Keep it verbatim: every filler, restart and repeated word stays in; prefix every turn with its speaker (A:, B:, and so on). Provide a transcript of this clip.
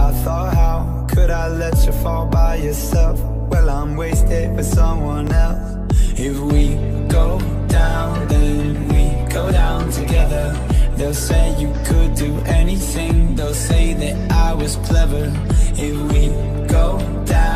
A: I thought, how could I let you fall by yourself? Well, I'm wasted with someone else. If we go down, then we go down together. They'll say you could do anything, they'll say that I was clever. If we go down